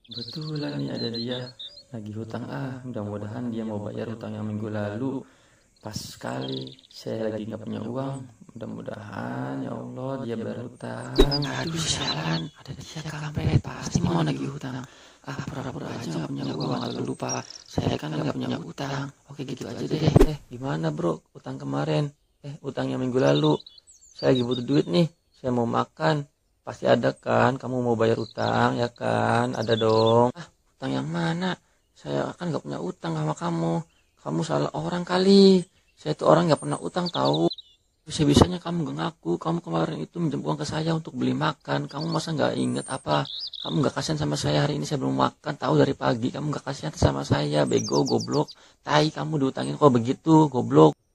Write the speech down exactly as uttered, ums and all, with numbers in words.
Betulan nih ada dia lagi hutang, ah mudah-mudahan dia mau bayar hutang yang minggu lalu. Pas sekali saya lagi nggak punya uang, mudah-mudahan ya Allah dia bayar hutang. Aduh sialan, ada dia kampret, pasti mau nagih hutang. Ah pura-pura aja nggak punya uang atau lupa. Saya kan nggak punya utang. Oke gitu aja deh. Eh gimana bro, utang kemarin, eh utang yang minggu lalu, saya lagi butuh duit nih, saya mau makan. Pasti ada kan, kamu mau bayar utang ya kan, ada dong. Ah utang yang mana? Saya kan nggak punya utang sama kamu. Kamu salah orang kali. Saya tuh orang nggak pernah utang tahu. Bisa-bisanya kamu gak ngaku, kamu kemarin itu minjem uang ke saya untuk beli makan. Kamu masa gak inget apa? Kamu gak kasihan sama saya, hari ini saya belum makan, tahu dari pagi. Kamu gak kasihan sama saya, bego, goblok. Tai, kamu diutangin kok begitu, goblok.